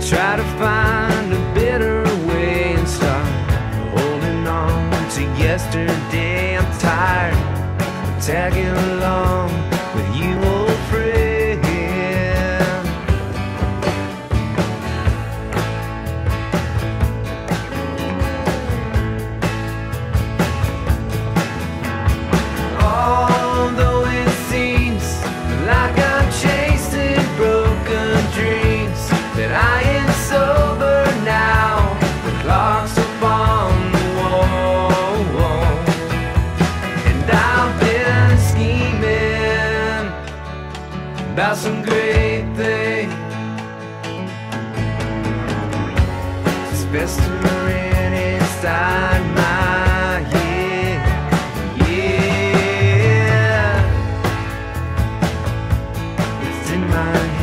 try to find a better way and start holding on to yesterday. I'm tired of tagging along with you, old friend. Although it seems like I'm chasing broken dreams, that I ain't sober now, the clock's up on the wall, and I've been scheming about some great thing. It's festering inside my head, yeah, it's in my head.